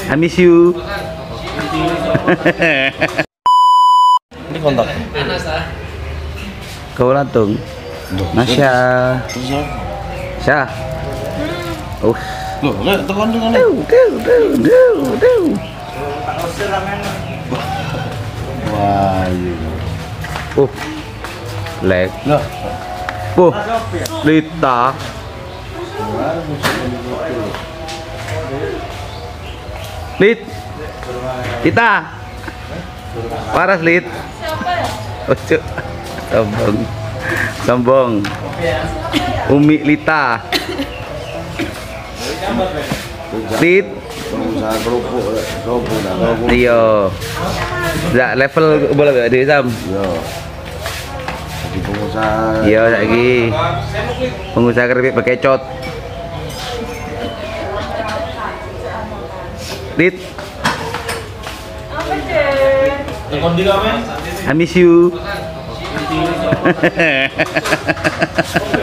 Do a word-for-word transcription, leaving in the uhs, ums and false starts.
I miss you. Ini kontak. Kau lantung. Nasya. Syah. Oh. Loh, lihat tekan dengan Dew, dew, dew, dew, dew. wah, iya. Oh. Leg. Loh, Oh. Lita. Lit. Lita. Paras Lit. Oh, cuk. Sombong. Sombong. Umi Lita. Lit. pengusaha kerupuk, kerupuk dah, kerupuk. Iya. Dak level boleh gak di Sam? Iya. Jadi pengusaha. Iya lagi. Pengusaha keripik bekecot. Lit. I miss you.